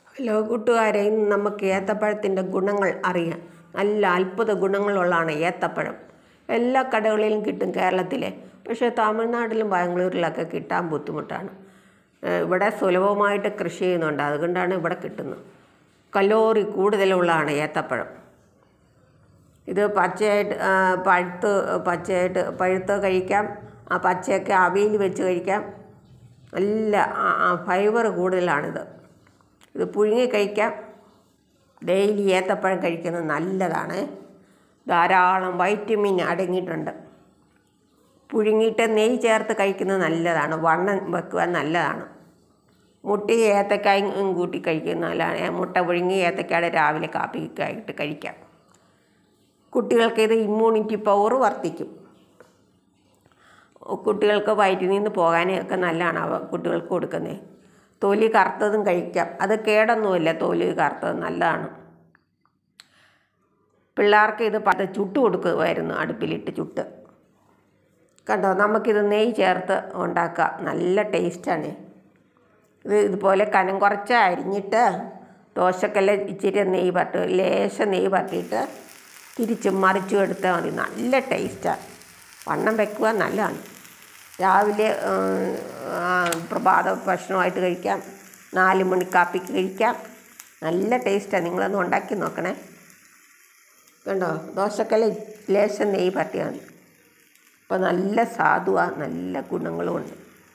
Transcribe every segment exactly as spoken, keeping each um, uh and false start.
Hello കൂട്ടുകാരെ, ഇന്ന് നമുക്ക് ഏത്തപ്പഴത്തിൻ്റെ ഗുണങ്ങൾ അറിയാം. നല്ല അത്ഭുത ഗുണങ്ങളുള്ളതാണ് ഏത്തപ്പഴം. എല്ലാ കടകളിലും കിട്ടും കേരളത്തിലെ, പക്ഷേ തമിഴ്നാട്ടിലും ബാംഗ്ലൂരിലൊക്കെ കിട്ടാൻ ബുദ്ധിമുട്ടാണ്. ഇവിടെ സുലഭമായിട്ട് കൃഷി ചെയ്യുന്നുണ്ട്, അതുകൊണ്ടാണ് ഇവിടെ കിട്ടുന്നത്. കലോറി കൂടുതലുള്ളതാണ് ഏത്തപ്പഴം. ഇത് പച്ചയായിട്ട് പഴുത്ത് പച്ചയായിട്ട് പഴുത്ത് കഴിക്കാം, ആ പച്ചയൊക്കെ അവിയൽ വെച്ച് കഴിക്കാം. നല്ല ഫൈബർ കൂടുതലാണിത്. ഇത് പുഴുങ്ങി കഴിക്കാം. ഡെയിലി ഏത്തപ്പഴം കഴിക്കുന്നത് നല്ലതാണ്. ധാരാളം വൈറ്റമിൻ അടങ്ങിയിട്ടുണ്ട്. പുഴുങ്ങിയിട്ട് നെയ്യ് ചേർത്ത് കഴിക്കുന്നത് നല്ലതാണ്. വണ്ണം വെക്കുവാൻ നല്ലതാണ്. മുട്ടയും ഏത്തക്കായും കൂട്ടി കഴിക്കുന്നത് നല്ലതാണ്. മുട്ട പുഴുങ്ങി ഏത്തക്കായുടെ രാവിലെ കാപ്പിക്കായിട്ട് കഴിക്കാം. കുട്ടികൾക്ക് ഇത് ഇമ്മ്യൂണിറ്റി പവർ വർദ്ധിക്കും. കുട്ടികൾക്ക് വയറ്റിൽ നിന്ന് പോകാനൊക്കെ നല്ലതാണ് അവ കുട്ടികൾക്ക് കൊടുക്കുന്നത്. തൊലി കറുത്തതും കഴിക്കാം, അത് കേടൊന്നുമില്ല. തൊലി കറുത്തത് നല്ലതാണ്. പിള്ളേർക്ക് ഇത് പത്ത് ചുട്ട് കൊടുക്കുമായിരുന്നു, അടുപ്പിലിട്ട് ചുട്ട്. കണ്ടോ, നമുക്കിത് നെയ്യ് ചേർത്ത് ഉണ്ടാക്കാം. നല്ല ടേസ്റ്റാണ് ഇത്. ഇതുപോലെ കനം കുറച്ച് അരിഞ്ഞിട്ട് ദോശക്കല്ല ഇച്ചിരി നെയ്യ് പരട്ട് ലേശം നെയ്യ് പരട്ടിയിട്ട് തിരിച്ചും മറിച്ചും എടുത്താൽ മതി. നല്ല ടേസ്റ്റാണ്. വണ്ണം വെക്കുവാൻ നല്ലതാണ്. രാവിലെ പ്രഭാത ഭക്ഷണമായിട്ട് കഴിക്കാം, നാല് മണി കാപ്പിക്ക് കഴിക്കാം. നല്ല ടേസ്റ്റാണ്. നിങ്ങളൊന്ന് ഉണ്ടാക്കി നോക്കണേ. കണ്ടോ, ദോശക്കല്ല ലേശം നെയ്യ് പരട്ടിയാൽ മതി. അപ്പോൾ നല്ല സ്വാദുവാണ്, നല്ല ഗുണങ്ങളുമുണ്ട്.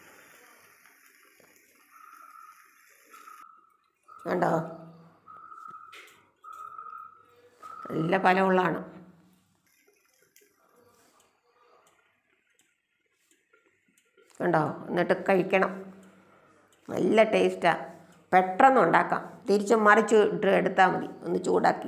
കണ്ടോ, നല്ല ഫലമുള്ളതാണ്. കണ്ടോ, എന്നിട്ട് കഴിക്കണം. നല്ല ടേസ്റ്റാണ്. പെട്ടെന്ന് ഉണ്ടാക്കാം. തിരിച്ച് മറിച്ച് ഇട്ട് എടുത്താൽ മതി, ഒന്ന് ചൂടാക്കി.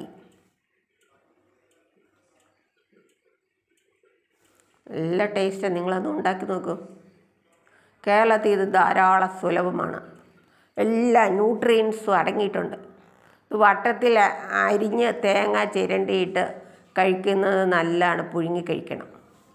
നല്ല ടേസ്റ്റാണ്. നിങ്ങളത് ഉണ്ടാക്കി നോക്കൂ. കേരളത്തിൽ ഇത് ധാരാളം സുലഭമാണ്. എല്ലാ ന്യൂട്രിയൻസും അടങ്ങിയിട്ടുണ്ട്. ഇത് വട്ടത്തിൽ അരിഞ്ഞ് തേങ്ങ ചിരണ്ടിയിട്ട് കഴിക്കുന്നത് നല്ലതാണ്. പുഴുങ്ങി കഴിക്കണം.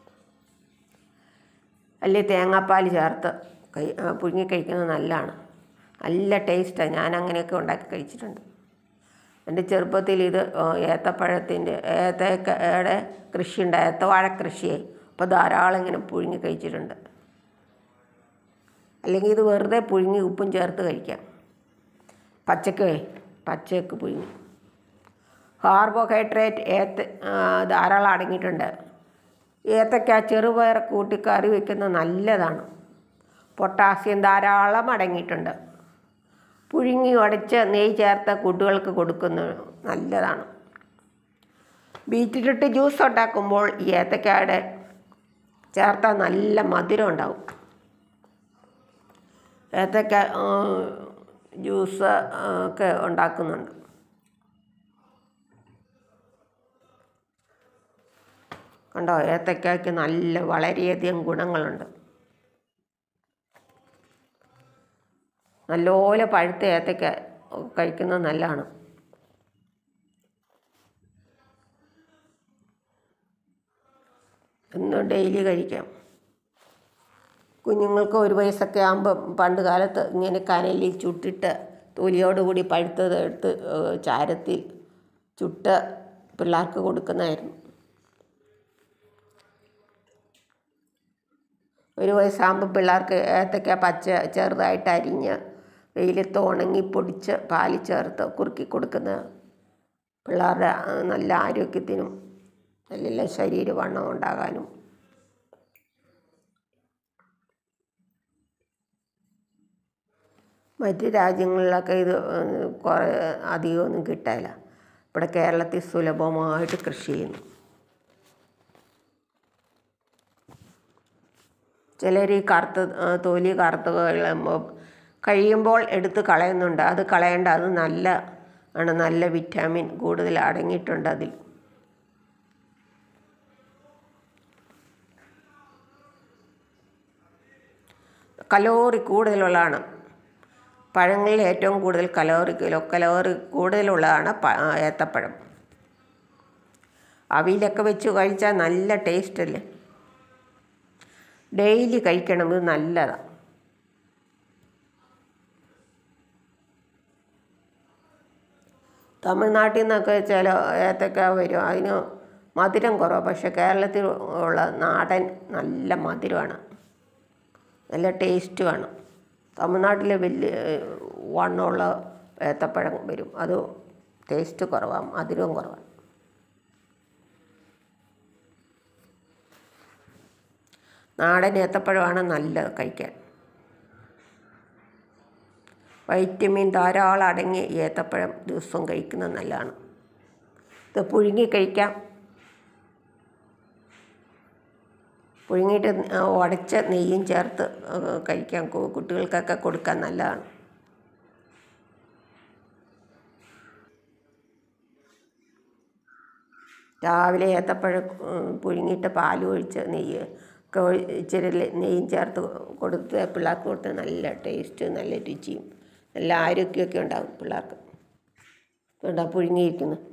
അല്ലെങ്കിൽ തേങ്ങാപ്പാൽ ചേർത്ത് കഴി പുഴുങ്ങി കഴിക്കുന്നത് നല്ലതാണ്. നല്ല ടേസ്റ്റാണ്. ഞാൻ അങ്ങനെയൊക്കെ ഉണ്ടാക്കി കഴിച്ചിട്ടുണ്ട്. എൻ്റെ ചെറുപ്പത്തിൽ ഇത് ഏത്തപ്പഴത്തിൻ്റെ ഏത്തക്കയുടെ കൃഷിയുണ്ട്, ഏത്തവാഴ കൃഷിയെ. അപ്പോൾ ധാരാളം ഇങ്ങനെ പുഴുങ്ങി കഴിച്ചിട്ടുണ്ട്. അല്ലെങ്കിൽ ഇത് വെറുതെ പുഴുങ്ങി ഉപ്പും ചേർത്ത് കഴിക്കാം. പച്ചക്ക് പച്ചക്ക് പുഴുങ്ങി. കാർബോഹൈഡ്രേറ്റ് ഏത്ത ധാരാളം അടങ്ങിയിട്ടുണ്ട്. ഏത്തക്ക ചെറുപയർ കൂട്ടി കറി വയ്ക്കുന്നത് നല്ലതാണ്. പൊട്ടാസ്യം ധാരാളം അടങ്ങിയിട്ടുണ്ട്. പുഴുങ്ങി ഉടച്ച് നെയ്യ് ചേർത്ത കുട്ടികൾക്ക് കൊടുക്കുന്നത് നല്ലതാണ്. ബീറ്റ്റൂട്ട് ജ്യൂസ് ഉണ്ടാക്കുമ്പോൾ ഈ ഏത്തക്കയുടെ ചേർത്താൽ നല്ല മധുരം ഉണ്ടാവും. ഏത്തക്ക ജ്യൂസ് ഒക്കെ ഉണ്ടാക്കുന്നുണ്ട്. കണ്ടോ, ഏത്തക്കയ്ക്ക് നല്ല വളരെയധികം ഗുണങ്ങളുണ്ട്. നല്ലപോലെ പഴുത്ത ഏത്തക്ക കഴിക്കുന്നത് നല്ലതാണ്. എന്നും ഡെയിലി കഴിക്കാം. കുഞ്ഞുങ്ങൾക്ക് ഒരു വയസ്സൊക്കെ ആകുമ്പോൾ പണ്ട് കാലത്ത് ഇങ്ങനെ കനലിൽ ചുട്ടിട്ട് തൊലിയോടുകൂടി പഴുത്തത് എടുത്ത് ചാരത്തിൽ ചുട്ട് പിള്ളേർക്ക് കൊടുക്കുന്നതായിരുന്നു. ഒരു വയസ്സാകുമ്പോൾ പിള്ളേർക്ക് ഏത്തക്ക പച്ച ചെറുതായിട്ട് അരിഞ്ഞ് വെയിലത്ത് ഉണങ്ങി പൊടിച്ച് പാലിൽ ചേർത്ത് കുറുക്കി കൊടുക്കുന്ന പിള്ളേരുടെ നല്ല ആരോഗ്യത്തിനും നല്ല ശരീരവണ്ണം ഉണ്ടാകാനും. മറ്റ് രാജ്യങ്ങളിലൊക്കെ ഇത് കുറേ അധികമൊന്നും കിട്ടാനില്ല. ഇവിടെ കേരളത്തിൽ സുലഭമായിട്ട് കൃഷി ചെയ്യുന്നു. ചിലർ ഈ കറുത്ത തൊലി കറുത്ത് കഴിയുമ്പോൾ എടുത്ത് കളയുന്നുണ്ട്. അത് കളയേണ്ട. അത് നല്ല ആണ്. നല്ല വിറ്റാമിൻ കൂടുതൽ അടങ്ങിയിട്ടുണ്ട് അതിൽ. കലോറി കൂടുതലുള്ളതാണ്. പഴങ്ങളിൽ ഏറ്റവും കൂടുതൽ കലോറി കിലോ കലോറി കൂടുതലുള്ളതാണ് ഏത്തപ്പഴം. അവിയിലൊക്കെ വെച്ച് കഴിച്ചാൽ നല്ല ടേസ്റ്റല്ലേ. ഡെയിലി കഴിക്കണം, ഇത് നല്ലതാണ്. തമിഴ്നാട്ടിൽ നിന്നൊക്കെ ചില ഏത്തക്ക വരും, അതിന് മധുരം കുറവ്. പക്ഷേ കേരളത്തിൽ ഉള്ള നാടൻ നല്ല മധുരമാണ്, നല്ല ടേസ്റ്റുമാണ്. തമിഴ്നാട്ടിൽ വലിയ വണ്ണമുള്ള ഏത്തപ്പഴം വരും, അത് ടേസ്റ്റ് കുറവാണ്, മധുരവും കുറവാണ്. നാടൻ ഏത്തപ്പഴമാണ് നല്ലത് കഴിക്കാൻ. വൈറ്റമിൻ ധാരാളം അടങ്ങിയ ഏത്തപ്പഴം ദിവസവും കഴിക്കുന്നത് നല്ലതാണ്. ഇത് പുഴുങ്ങി കഴിക്കാം, പുഴുങ്ങിയിട്ട് ഉടച്ച നെയ്യും ചേർത്ത് കഴിക്കാം, കുട്ടികൾക്കൊക്കെ കൊടുക്കാൻ നല്ലതാണ്. രാവിലെ ഏത്തപ്പഴം പുഴുങ്ങിയിട്ട് പാൽ ഒഴിച്ച് നെയ്യ് ഒക്കെ ഇച്ചിരി നെയ്യും ചേർത്ത് കൊടുത്ത് പിള്ളേർക്ക് കൊടുത്ത് നല്ല ടേസ്റ്റ്, നല്ല രുചിയും നല്ല ആരോഗ്യമൊക്കെ ഉണ്ടാകും പിള്ളേർക്ക്. ഉണ്ടാ പുഴുങ്ങിയിരിക്കുന്നു.